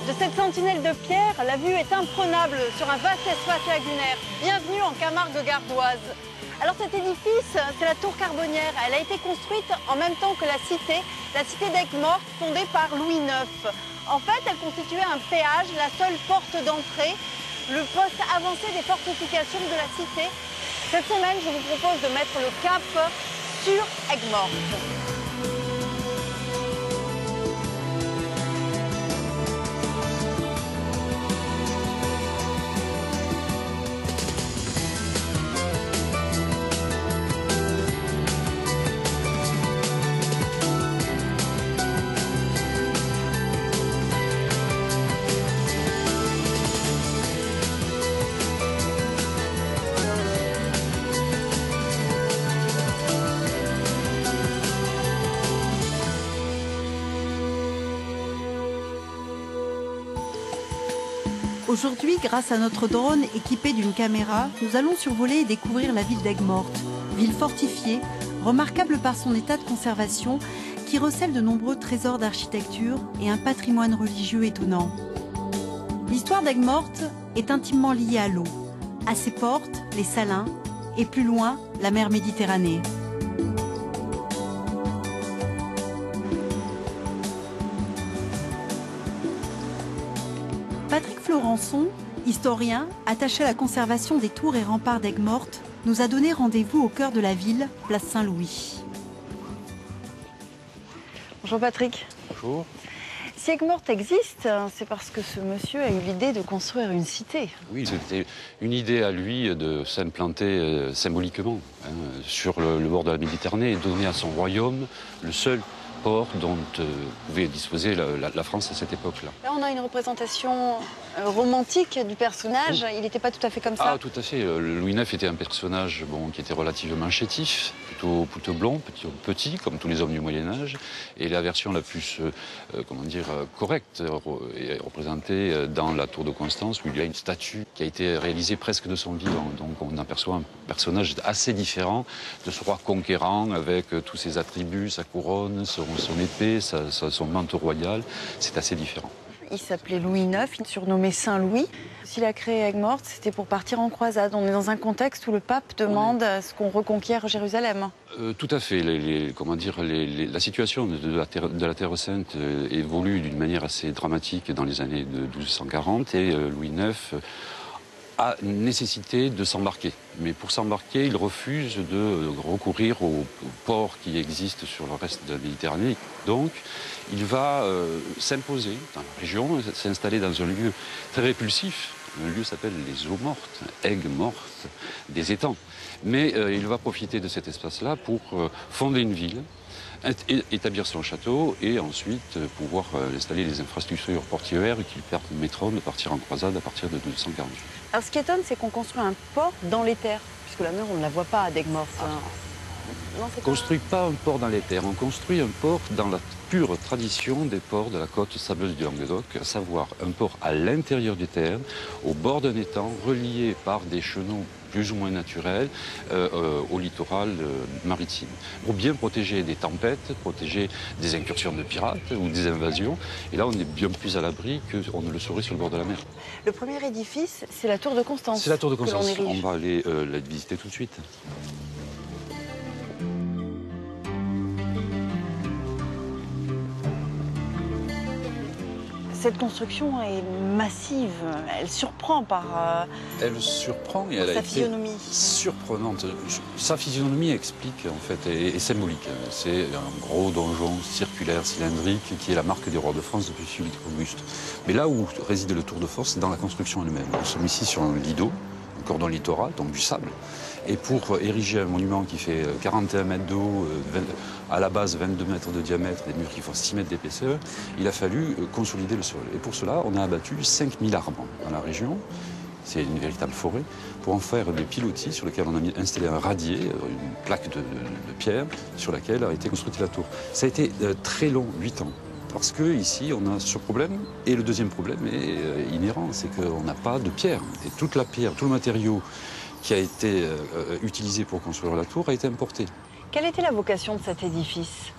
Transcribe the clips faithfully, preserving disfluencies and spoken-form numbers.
De cette sentinelle de pierre, la vue est imprenable sur un vaste espace lagunaire. Bienvenue en Camargue gardoise. Alors cet édifice, c'est la tour Carbonnière. Elle a été construite en même temps que la cité, la cité d'Aigues-Mortes, fondée par Louis neuf. En fait, elle constituait un péage, la seule porte d'entrée, le poste avancé des fortifications de la cité. Cette semaine, je vous propose de mettre le cap sur Aigues-Mortes. Aujourd'hui, grâce à notre drone équipé d'une caméra, nous allons survoler et découvrir la ville d'Aigues-Mortes, ville fortifiée, remarquable par son état de conservation, qui recèle de nombreux trésors d'architecture et un patrimoine religieux étonnant. L'histoire d'Aigues-Mortes est intimement liée à l'eau, à ses portes, les Salins, et plus loin, la mer Méditerranée. Patrick Florençon, historien, attaché à la conservation des tours et remparts d'Aigues-Mortes, nous a donné rendez-vous au cœur de la ville, place Saint-Louis. Bonjour Patrick. Bonjour. Si Aigues-Mortes existe, c'est parce que ce monsieur a eu l'idée de construire une cité. Oui, c'était une idée à lui de s'implanter euh, symboliquement hein, sur le, le bord de la Méditerranée et donner à son royaume le seul port dont euh, pouvait disposer la, la, la France à cette époque-là. Là, on a une représentation euh, romantique du personnage. Il n'était pas tout à fait comme ça. Ah, tout à fait. Louis neuf était un personnage bon, qui était relativement chétif, plutôt, plutôt blond, petit, petit, comme tous les hommes du Moyen-Âge. Et la version la plus, euh, comment dire, correcte est représentée dans la tour de Constance, où il y a une statue qui a été réalisée presque de son vivant. Donc on aperçoit un personnage assez différent de ce roi conquérant, avec tous ses attributs, sa couronne, son son épée, sa, sa, son manteau royal, c'est assez différent. Il s'appelait Louis neuf, il surnommé Saint-Louis. S'il a créé Aigues-Mortes, c'était pour partir en croisade. On est dans un contexte où le pape demande à ce qu'on reconquiert Jérusalem. Euh, tout à fait. Les, les, comment dire, les, les, la situation de, de, la terre, de la Terre Sainte euh, évolue d'une manière assez dramatique dans les années de douze cent quarante et euh, Louis neuf euh, a nécessité de s'embarquer. Mais pour s'embarquer, il refuse de recourir aux ports qui existent sur le reste de la Méditerranée. Donc, il va euh, s'imposer dans la région, s'installer dans un lieu très répulsif. Le lieu s'appelle les Eaux Mortes, Aigues-Mortes, des étangs. Mais euh, il va profiter de cet espace-là pour euh, fonder une ville, établir son château et ensuite pouvoir installer les infrastructures portuaires qui lui permettront de partir en croisade à partir de douze cent quarante-huit. Alors ce qui étonne, c'est qu'on construit un port dans les terres, puisque la mer, on ne la voit pas à Aigues-Mortes. Ah. On ne construit pas un port dans les terres, on construit un port dans la pure tradition des ports de la côte sableuse du Languedoc, à savoir un port à l'intérieur des terres, au bord d'un étang, relié par des chenaux plus ou moins naturels euh, euh, au littoral euh, maritime, pour bien protéger des tempêtes, protéger des incursions de pirates ou des invasions. Et là, on est bien plus à l'abri qu'on ne le serait sur le bord de la mer. Le premier édifice, c'est la tour de Constance. C'est la tour de Constance. On, on va aller euh, la visiter tout de suite. Cette construction est massive, elle surprend par euh, elle surprend et elle sa a physionomie. été surprenante. Sa physionomie explique en fait est, est symbolique. C'est un gros donjon circulaire cylindrique qui est la marque des rois de France depuis Philippe Auguste. Mais là où réside le tour de force, c'est dans la construction elle-même. Nous sommes ici sur un lido, un cordon littoral, donc du sable. Et pour ériger un monument qui fait quarante et un mètres d'eau, à la base vingt-deux mètres de diamètre, des murs qui font six mètres d'épaisseur, il a fallu consolider le sol. Et pour cela, on a abattu cinq mille arbres dans la région. C'est une véritable forêt, pour en faire des pilotis sur lesquels on a mis, installé un radier, une plaque de, de, de pierre sur laquelle a été construite la tour. Ça a été euh, très long, huit ans. Parce qu'ici, on a ce problème, et le deuxième problème est euh, inhérent, c'est qu'on n'a pas de pierre. Et toute la pierre, tout le matériau qui a été euh, utilisé pour construire la tour a été importé. Quelle était la vocation de cet édifice ?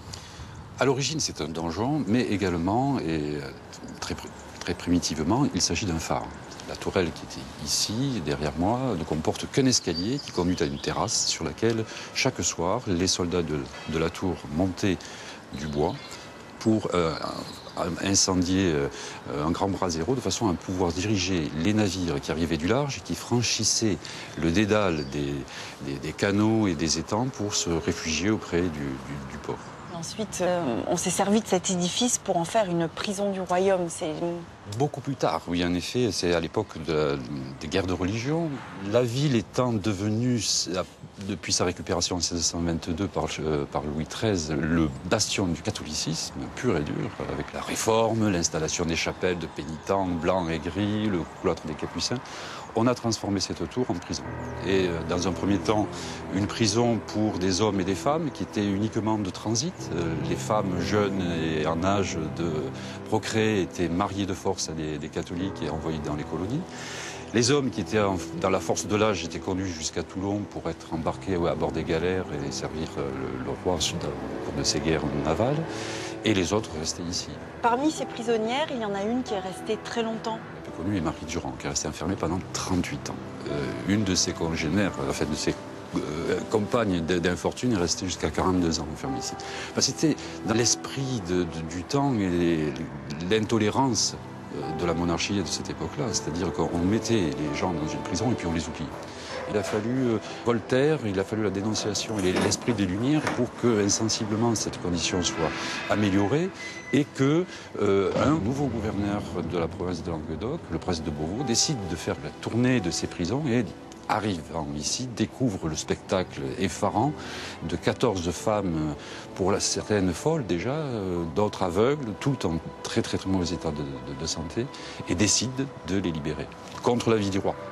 À l'origine, c'est un donjon, mais également, et très, très primitivement, il s'agit d'un phare. La tourelle qui était ici, derrière moi, ne comporte qu'un escalier qui conduit à une terrasse sur laquelle, chaque soir, les soldats de, de la tour montaient du bois pour euh, incendier euh, un grand brasero de façon à pouvoir diriger les navires qui arrivaient du large et qui franchissaient le dédale des, des, des canaux et des étangs pour se réfugier auprès du, du, du port. Ensuite, euh, on s'est servi de cet édifice pour en faire une prison du royaume. C'est beaucoup plus tard, oui, en effet, c'est à l'époque de, des guerres de religion. La ville étant devenue, depuis sa récupération en mille sept cent vingt-deux par, par Louis treize, le bastion du catholicisme pur et dur, avec la réforme, l'installation des chapelles de pénitents blancs et gris, le cloître des Capucins. On a transformé cette tour en prison. Et dans un premier temps, une prison pour des hommes et des femmes qui était uniquement de transit. Les femmes jeunes et en âge de procréer étaient mariées de force à des, des catholiques et envoyés dans les colonies. Les hommes qui étaient en, dans la force de l'âge étaient conduits jusqu'à Toulon pour être embarqués à bord des galères et servir le, le roi au cours de ces guerres navales. Et les autres restaient ici. Parmi ces prisonnières, il y en a une qui est restée très longtemps. La plus connue est Marie Durand, qui est restée enfermée pendant trente-huit ans. Euh, une de ses congénères, en fait, de ses euh, compagnes d'infortune est restée jusqu'à quarante-deux ans enfermée ici. Enfin, c'était dans l'esprit de, de, du temps et l'intolérance de la monarchie de cette époque-là. C'est-à-dire qu'on mettait les gens dans une prison et puis on les oubliait. Il a fallu euh, Voltaire, il a fallu la dénonciation et l'esprit des Lumières pour que, insensiblement, cette condition soit améliorée et que euh, un nouveau gouverneur de la province de Languedoc, le prince de Beauvau, décide de faire la tournée de ces prisons et arrive ici, découvre le spectacle effarant de quatorze femmes, pour la, certaines folles déjà, euh, d'autres aveugles, toutes en très très très mauvais état de, de, de santé, et décide de les libérer, contre l'avis du roi.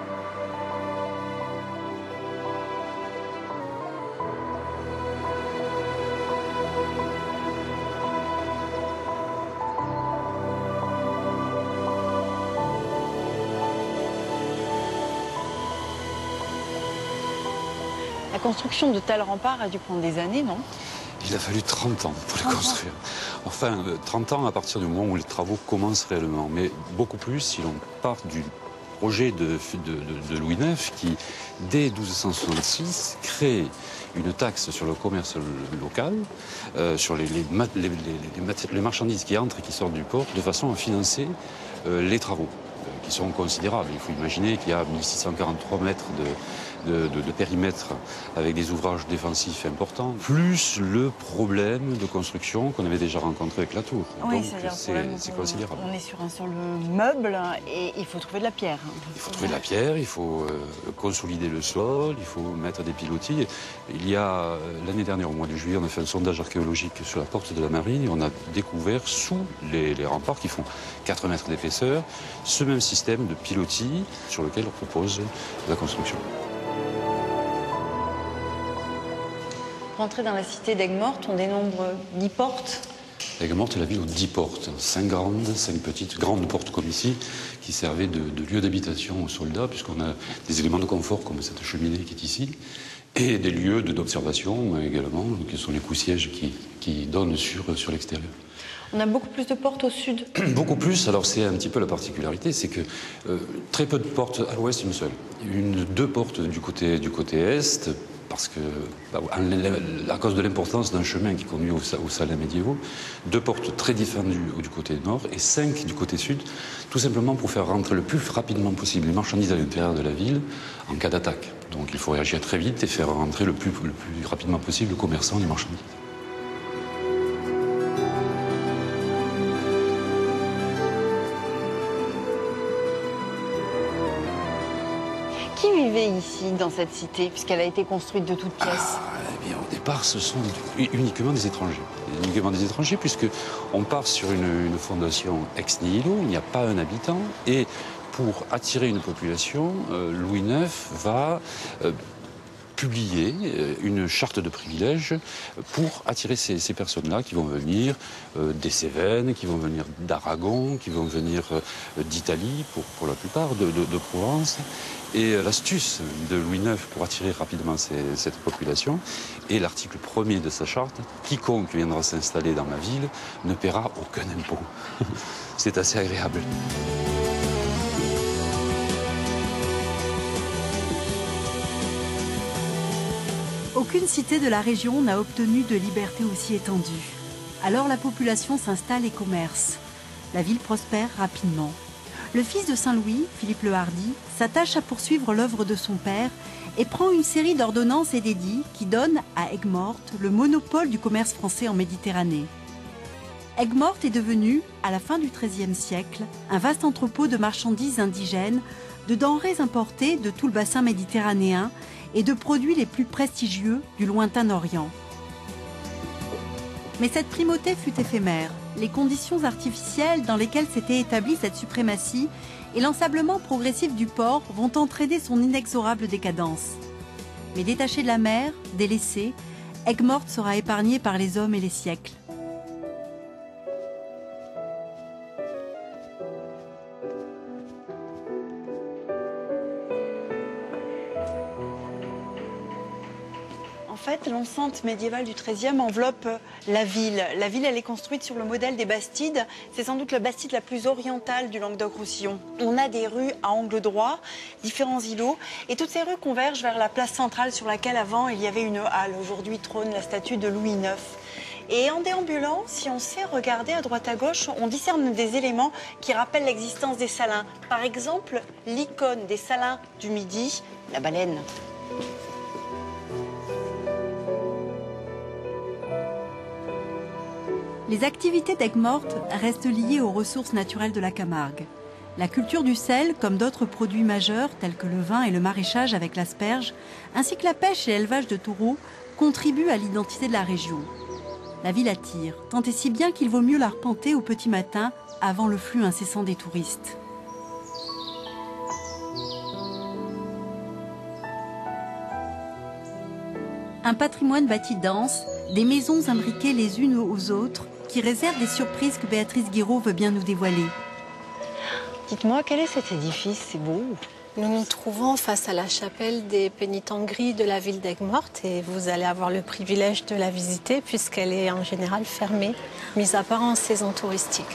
La construction de tels remparts a dû prendre des années, non? Il a fallu trente ans pour les construire. Enfin, trente ans à partir du moment où les travaux commencent réellement. Mais beaucoup plus si l'on part du projet de, de, de, de Louis neuf qui, dès mille deux cent soixante-six, crée une taxe sur le commerce local, euh, sur les, les, les, les, les marchandises qui entrent et qui sortent du port, de façon à financer euh, les travaux, euh, qui sont considérables. Il faut imaginer qu'il y a mille six cent quarante-trois mètres de... De, de, de périmètre avec des ouvrages défensifs importants, plus le problème de construction qu'on avait déjà rencontré avec la tour. Oui, donc c'est considérable. On est sur un sol meuble et il faut trouver de la pierre. Il faut trouver de la pierre, il faut euh, consolider le sol, il faut mettre des pilotis. Il y a, l'année dernière, au mois de juillet, on a fait un sondage archéologique sur la porte de la marine et on a découvert sous les, les remparts qui font quatre mètres d'épaisseur ce même système de pilotis sur lequel on propose la construction. Pour entrer dans la cité d'Aigues-Mortes, on dénombre dix portes. Aigues-Mortes est la ville aux dix portes, cinq grandes, cinq petites, grandes portes comme ici, qui servaient de, de lieu d'habitation aux soldats, puisqu'on a des éléments de confort comme cette cheminée qui est ici, et des lieux d'observation également, qui sont les coups-sièges qui, qui donnent sur, sur l'extérieur. On a beaucoup plus de portes au sud. Beaucoup plus, alors c'est un petit peu la particularité, c'est que euh, très peu de portes à l'ouest, une seule. Une, deux portes du côté, du côté est, parce que, bah, à cause de l'importance d'un chemin qui conduit aux, aux salins médiévaux, deux portes très défendues du côté nord et cinq du côté sud, tout simplement pour faire rentrer le plus rapidement possible les marchandises à l'intérieur de la ville en cas d'attaque. Donc il faut réagir très vite et faire rentrer le plus, le plus rapidement possible le commerçant et les marchandises. Qui vivait ici, dans cette cité, puisqu'elle a été construite de toutes pièces? Ah, eh bien, au départ, ce sont uniquement des étrangers. Uniquement des étrangers, puisqu'on part sur une, une fondation ex nihilo, il n'y a pas un habitant, et pour attirer une population, euh, Louis neuf va euh, publier une charte de privilèges pour attirer ces, ces personnes-là qui vont venir euh, des Cévennes, qui vont venir d'Aragon, qui vont venir euh, d'Italie pour, pour la plupart, de, de, de Provence. Et l'astuce de Louis neuf pour attirer rapidement ces, cette population est l'article premier de sa charte. Quiconque viendra s'installer dans ma ville ne paiera aucun impôt. C'est assez agréable. Aucune cité de la région n'a obtenu de liberté aussi étendue. Alors la population s'installe et commerce. La ville prospère rapidement. Le fils de Saint-Louis, Philippe le Hardi, s'attache à poursuivre l'œuvre de son père et prend une série d'ordonnances et d'édits qui donnent à Aigues-Mortes le monopole du commerce français en Méditerranée. Aigues-Mortes est devenue, à la fin du treizième siècle, un vaste entrepôt de marchandises indigènes, de denrées importées de tout le bassin méditerranéen et de produits les plus prestigieux du lointain Orient. Mais cette primauté fut éphémère. Les conditions artificielles dans lesquelles s'était établie cette suprématie et l'ensablement progressif du port vont entraîner son inexorable décadence. Mais détachée de la mer, délaissée, Aigues-Mortes sera épargnée par les hommes et les siècles. En fait, l'enceinte médiévale du treizième enveloppe la ville. La ville, elle est construite sur le modèle des Bastides. C'est sans doute la Bastide la plus orientale du Languedoc-Roussillon. On a des rues à angle droit, différents îlots, et toutes ces rues convergent vers la place centrale sur laquelle avant il y avait une halle. Aujourd'hui trône la statue de Louis neuf. Et en déambulant, si on sait regarder à droite à gauche, on discerne des éléments qui rappellent l'existence des salins. Par exemple, l'icône des salins du Midi, la baleine. Les activités d'Aigues-Mortes restent liées aux ressources naturelles de la Camargue. La culture du sel, comme d'autres produits majeurs tels que le vin et le maraîchage avec l'asperge, ainsi que la pêche et l'élevage de taureaux, contribuent à l'identité de la région. La ville attire, tant et si bien qu'il vaut mieux l'arpenter au petit matin avant le flux incessant des touristes. Un patrimoine bâti dense, des maisons imbriquées les unes aux autres, qui réserve des surprises que Béatrice Guiraud veut bien nous dévoiler. Dites-moi, quel est cet édifice? C'est beau. Nous nous trouvons face à la chapelle des pénitents gris de la ville d'Aigues-Mortes et vous allez avoir le privilège de la visiter puisqu'elle est en général fermée, mis à part en saison touristique.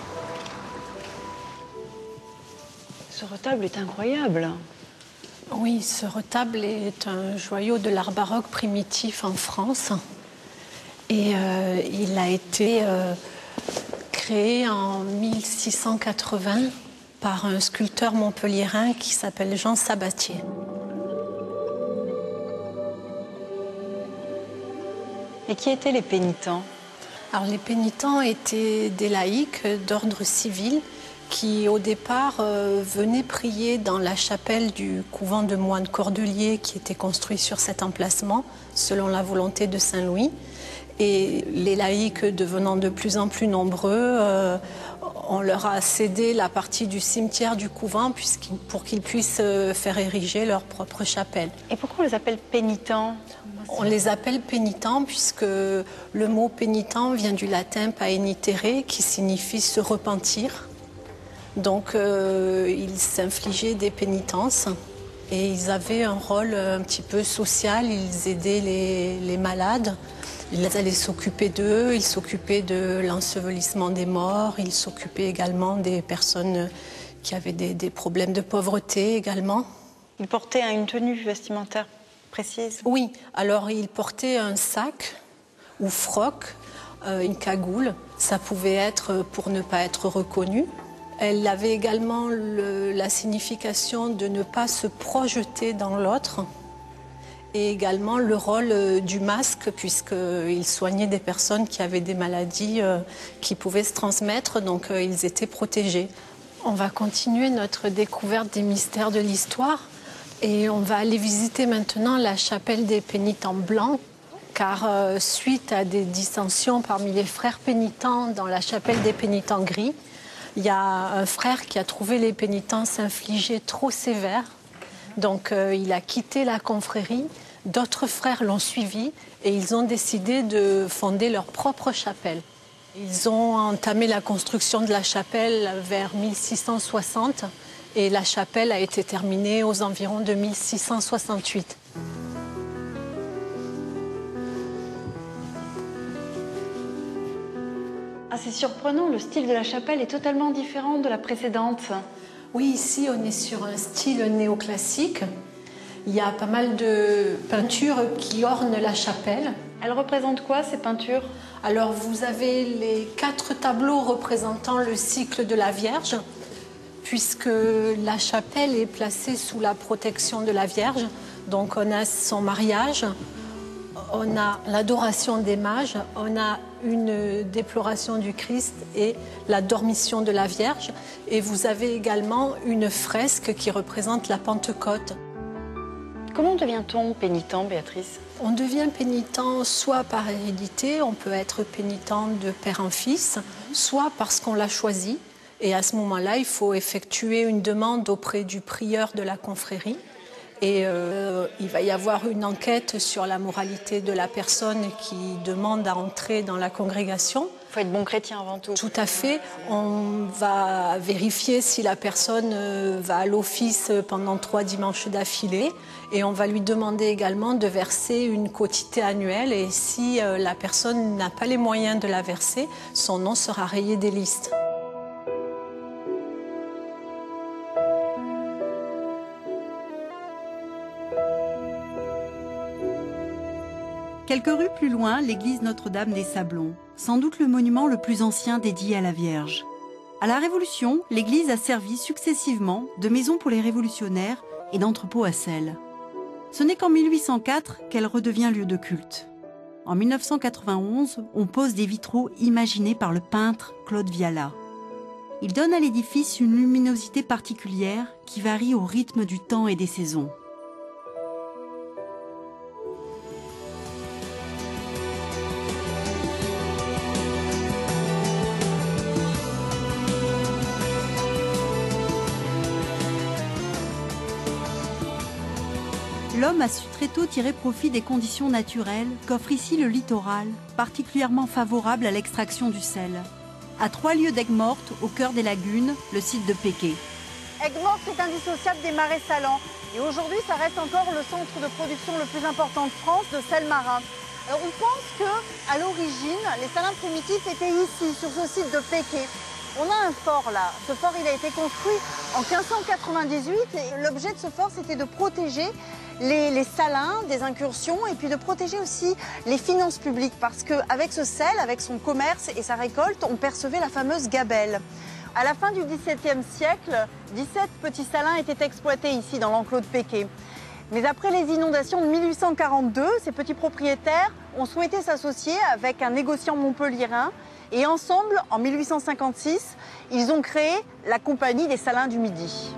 Ce retable est incroyable. Oui, ce retable est un joyau de l'art baroque primitif en France. Et euh, il a été euh, créé en mille six cent quatre-vingts par un sculpteur montpelliérain qui s'appelle Jean Sabatier. Et qui étaient les pénitents? Alors les pénitents étaient des laïcs d'ordre civil qui au départ euh, venaient prier dans la chapelle du couvent de moines cordeliers qui était construit sur cet emplacement selon la volonté de Saint-Louis. Et les laïcs devenant de plus en plus nombreux, euh, on leur a cédé la partie du cimetière du couvent pour qu'ils puissent faire ériger leur propre chapelle. Et pourquoi on les appelle pénitents? On les appelle pénitents puisque le mot pénitent vient du latin paenitere qui signifie se repentir. Donc euh, ils s'infligeaient des pénitences et ils avaient un rôle un petit peu social, ils aidaient les, les malades. Ils allaient s'occuper d'eux, ils s'occupaient de l'ensevelissement des morts, ils s'occupaient également des personnes qui avaient des, des problèmes de pauvreté également. Ils portaient une tenue vestimentaire précise? Oui, alors ils portaient un sac ou froc, euh, une cagoule. Ça pouvait être pour ne pas être reconnu. Elle avait également le, la signification de ne pas se projeter dans l'autre. Et également le rôle du masque, puisqu'ils soignaient des personnes qui avaient des maladies euh, qui pouvaient se transmettre, donc euh, ils étaient protégés. On va continuer notre découverte des mystères de l'histoire et on va aller visiter maintenant la chapelle des pénitents blancs, car euh, suite à des dissensions parmi les frères pénitents dans la chapelle des pénitents gris, il y a un frère qui a trouvé les pénitents s'infliger trop sévères, donc euh, il a quitté la confrérie. D'autres frères l'ont suivi et ils ont décidé de fonder leur propre chapelle. Ils ont entamé la construction de la chapelle vers mille six cent soixante Et la chapelle a été terminée aux environs de mille six cent soixante-huit. Ah, c'est surprenant, le style de la chapelle est totalement différent de la précédente. Oui, ici on est sur un style néoclassique. Il y a pas mal de peintures qui ornent la chapelle. Elles représentent quoi, ces peintures? Alors vous avez les quatre tableaux représentant le cycle de la Vierge, puisque la chapelle est placée sous la protection de la Vierge. Donc on a son mariage, on a l'adoration des mages, on a une déploration du Christ et la dormition de la Vierge. Et vous avez également une fresque qui représente la Pentecôte. Comment devient-on pénitent, Béatrice? On devient pénitent soit par hérédité, on peut être pénitent de père en fils, soit parce qu'on l'a choisi. Et à ce moment-là, il faut effectuer une demande auprès du prieur de la confrérie. Et euh, il va y avoir une enquête sur la moralité de la personne qui demande à entrer dans la congrégation. Il faut être bon chrétien avant tout. Tout à fait. On va vérifier si la personne va à l'office pendant trois dimanches d'affilée. Et on va lui demander également de verser une quotité annuelle. Et si euh, la personne n'a pas les moyens de la verser, son nom sera rayé des listes. Quelques rues plus loin, l'église Notre-Dame des Sablons, sans doute le monument le plus ancien dédié à la Vierge. À la Révolution, l'église a servi successivement de maison pour les révolutionnaires et d'entrepôt à sel. Ce n'est qu'en mille huit cent quatre qu'elle redevient lieu de culte. En mille neuf cent quatre-vingt-onze, on pose des vitraux imaginés par le peintre Claude Viala. Ils donnent à l'édifice une luminosité particulière qui varie au rythme du temps et des saisons. L'homme a su très tôt tirer profit des conditions naturelles qu'offre ici le littoral, particulièrement favorable à l'extraction du sel. À trois lieues d'Aigues-Mortes, au cœur des lagunes, le site de Péqué. Aigues-Mortes est indissociable des marais salants. Et aujourd'hui, ça reste encore le centre de production le plus important de France de sel marin. Alors on pense qu'à l'origine, les salins primitifs étaient ici, sur ce site de Péqué. On a un fort là. Ce fort, il a été construit en quinze cent quatre-vingt-dix-huit et l'objet de ce fort, c'était de protéger Les, les salins des incursions et puis de protéger aussi les finances publiques parce qu'avec ce sel, avec son commerce et sa récolte, on percevait la fameuse gabelle. À la fin du dix-septième siècle, dix-sept petits salins étaient exploités ici dans l'enclos de Péqué. Mais après les inondations de mille huit cent quarante-deux, ces petits propriétaires ont souhaité s'associer avec un négociant montpelliérain et ensemble, en mille huit cent cinquante-six, ils ont créé la Compagnie des Salins du Midi.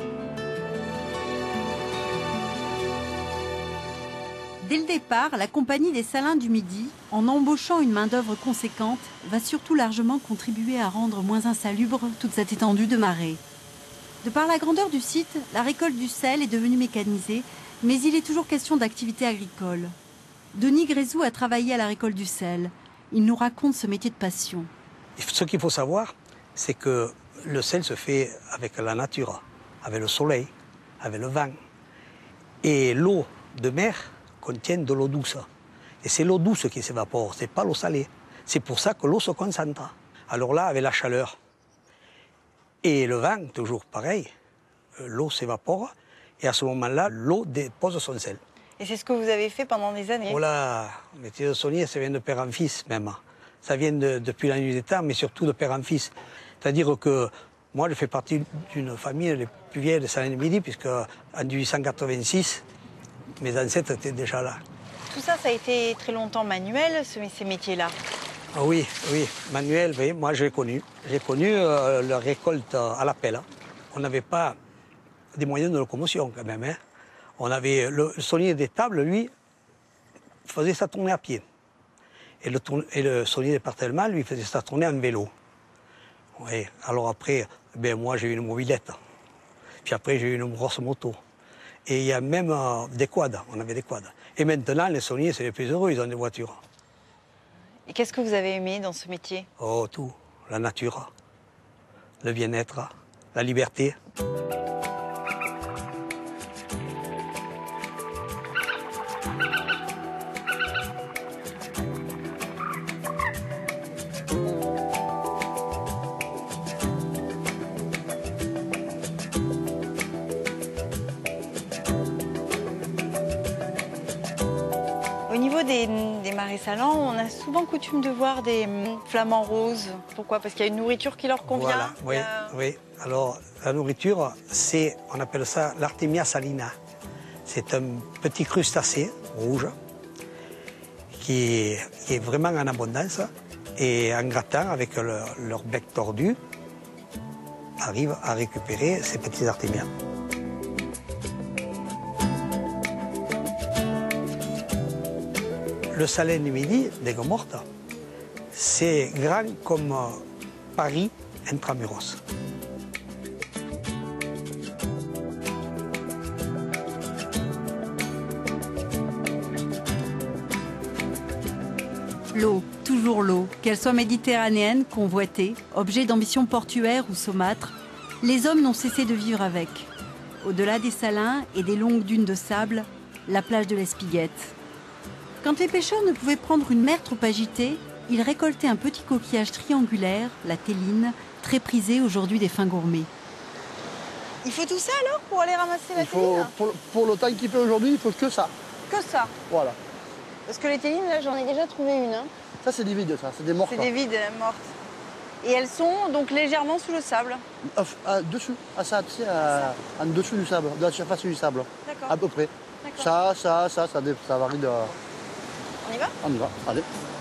Dès le départ, la Compagnie des Salins du Midi, en embauchant une main-d'œuvre conséquente, va surtout largement contribuer à rendre moins insalubre toute cette étendue de marais. De par la grandeur du site, la récolte du sel est devenue mécanisée, mais il est toujours question d'activité agricole. Denis Grézou a travaillé à la récolte du sel. Il nous raconte ce métier de passion. Ce qu'il faut savoir, c'est que le sel se fait avec la nature, avec le soleil, avec le vent. Et l'eau de mer contiennent de l'eau douce. Et c'est l'eau douce qui s'évapore, ce n'est pas l'eau salée. C'est pour ça que l'eau se concentre. Alors là, avec la chaleur et le vent, toujours pareil, l'eau s'évapore et à ce moment-là, l'eau dépose son sel. Et c'est ce que vous avez fait pendant des années? Voilà, le métier de saunier, ça vient de père en fils même. Ça vient de, depuis la nuit des temps, mais surtout de père en fils. C'est-à-dire que moi, je fais partie d'une famille les plus vieilles de Salins du Midi, puisque en mille huit cent quatre-vingt-six, mes ancêtres étaient déjà là. Tout ça, ça a été très longtemps manuel, ces métiers-là? Ah oui, oui, manuel, oui, moi j'ai connu. J'ai connu euh, la récolte à la pelle. On n'avait pas des moyens de locomotion quand même. Hein. On avait le, le saunier des tables, lui, faisait ça tourner à pied. Et le, tourne, et le saunier département, lui, faisait ça tourner en vélo. Oui. Alors après, ben, moi j'ai eu une mobilette. Puis après j'ai eu une grosse moto. Et il y a même euh, des quads, on avait des quads. Et maintenant, les sauniers, c'est les plus heureux, ils ont des voitures. Et qu'est-ce que vous avez aimé dans ce métier? Oh, tout. La nature, le bien-être, la liberté. niveau des, des marais salants, on a souvent coutume de voir des hum, flamants roses. Pourquoi? Parce qu'il y a une nourriture qui leur convient. Voilà, oui, a... oui. Alors, la nourriture, c'est, on appelle ça l'Artemia salina. C'est un petit crustacé rouge qui est, qui est vraiment en abondance. Et en grattant avec le, leur bec tordu, arrive à récupérer ces petits artémias. Le salin du Midi, d'Aigues-Mortes, c'est grand comme Paris intramuros. L'eau, toujours l'eau, qu'elle soit méditerranéenne, convoitée, objet d'ambition portuaire ou saumâtre, les hommes n'ont cessé de vivre avec. Au-delà des salins et des longues dunes de sable, la plage de l'Espiguette. Quand les pêcheurs ne pouvaient prendre une mer trop agitée, ils récoltaient un petit coquillage triangulaire, la téline, très prisée aujourd'hui des fins gourmets. Il faut tout ça alors pour aller ramasser la Il faut, téline? pour, pour le temps qu'il fait aujourd'hui, il faut que ça. Que ça? Voilà. Parce que les télines, là, j'en ai déjà trouvé une. Hein. Ça, c'est des vides, ça, c'est des morts. C'est des vides euh, mortes. Et elles sont donc légèrement sous le sable. Euh, euh, dessus, à ça, tu sais, euh, en dessous du sable, de la surface du sable. D'accord. À peu près. D'accord. Ça, ça, ça, ça, dé- ça varie de. On y va? On y va, allez.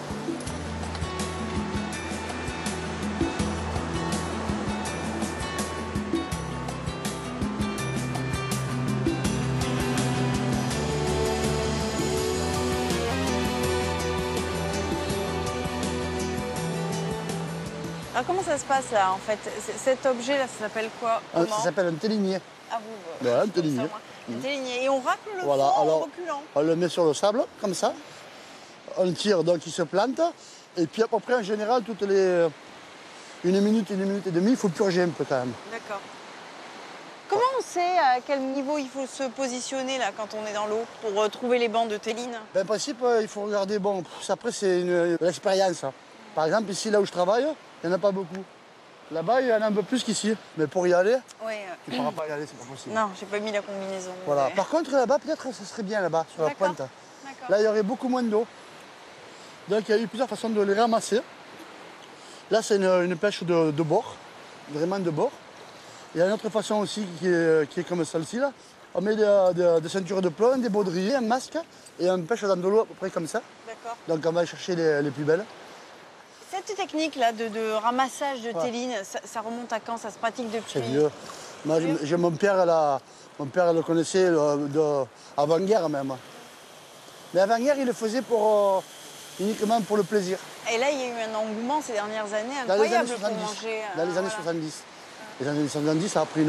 Alors comment ça se passe là en fait? C- Cet objet là, ça s'appelle quoi? Euh, Comment? Ça s'appelle un télinier. Ah vous, euh, Voilà, un comme ça, télinier. moi. Un télinier. Et on racle le Voilà, fond en alors- reculant. On le met sur le sable, comme ça. On tire, donc il se plante. Et puis à peu près, en général, toutes les euh, une minute, une minute et demie, il faut purger un peu quand même. D'accord. Comment on sait à quel niveau il faut se positionner là quand on est dans l'eau pour euh, trouver les bancs de téline? Ben, en principe, euh, il faut regarder, bon, pff, après c'est une, une expérience. Hein. Par exemple, ici, là où je travaille, il n'y en a pas beaucoup. Là-bas, il y en a un peu plus qu'ici. Mais pour y aller, Oui. tu ne pourras pas y aller, c'est pas possible. Non, j'ai pas mis la combinaison. Voilà. mais- Par contre, là-bas, peut-être, ce serait bien, là-bas, sur la D'accord. pointe. D'accord. Là, il y aurait beaucoup moins d'eau. Donc, il y a eu plusieurs façons de les ramasser. Là, c'est une, une pêche de, de bord, vraiment de bord. Il y a une autre façon aussi qui est, qui est comme celle-ci, là. On met des, des- des ceintures de plomb, des baudriers, un masque, et on pêche dans de l'eau à peu près comme ça. D'accord. Donc, on va chercher les, les plus belles. Cette technique là de, de ramassage de Ouais. téline, ça, ça remonte à quand? Ça se pratique depuis? C'est vieux. Moi, j'ai- j'ai mon père, là, mon père le connaissait euh, de- avant-guerre même. Mais avant-guerre, il le faisait pour, euh, uniquement pour le plaisir. Et là, il y a eu un engouement ces dernières années Dans les années incroyable pour soixante-dix. manger. Dans euh, les années voilà. soixante-dix. Les années soixante-dix, ça a pris une,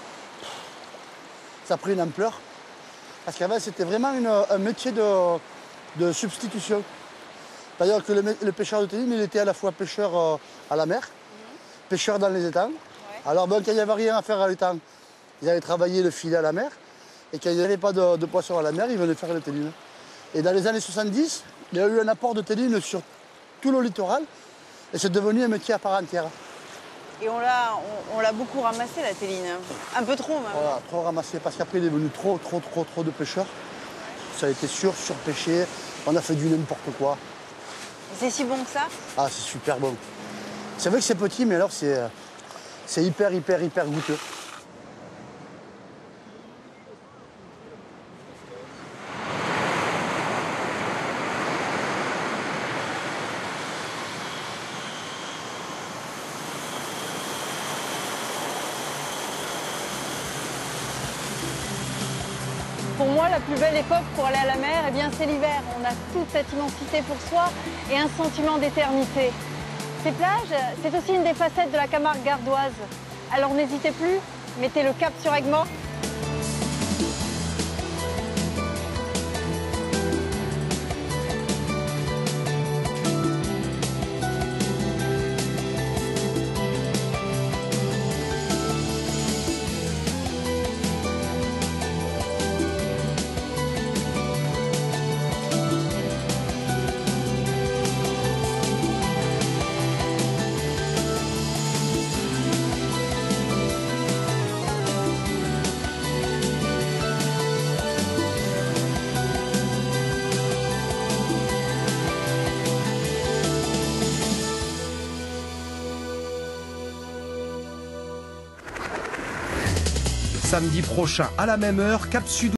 ça a pris une ampleur. Parce qu'avant, c'était vraiment une- un métier de, de substitution. C'est-à-dire que le, mé- le pêcheur de téline, il était à la fois pêcheur euh, à la mer, pêcheur dans les étangs. Alors, bon, quand il n'y avait rien à faire à l'étang, ils allaient travailler le filet à la mer. Et quand il n'y avait pas de, de poisson à la mer, ils venaient faire le téline. Et dans les années soixante-dix, il y a eu un apport de téline sur tout le littoral. Et c'est devenu un métier à part entière. Et on l'a, on, on l'a beaucoup ramassé la téline. Un peu trop même. Voilà, trop ramassé parce qu'après il est venu trop, trop, trop, trop de pêcheurs. Ça a été sur, surpêché. On a fait du n'importe quoi. C'est si bon que ça? Ah, c'est super bon. C'est vrai que c'est petit, mais alors c'est, c'est hyper, hyper, hyper goûteux. Pour moi, la plus belle époque pour aller à la mer, eh bien, c'est l'hiver. On a toute cette immensité pour soi et un sentiment d'éternité. Ces plages, c'est aussi une des facettes de la Camargue gardoise. Alors n'hésitez plus, mettez le cap sur Aigues-Mortes. Samedi prochain, à la même heure, Cap Sud.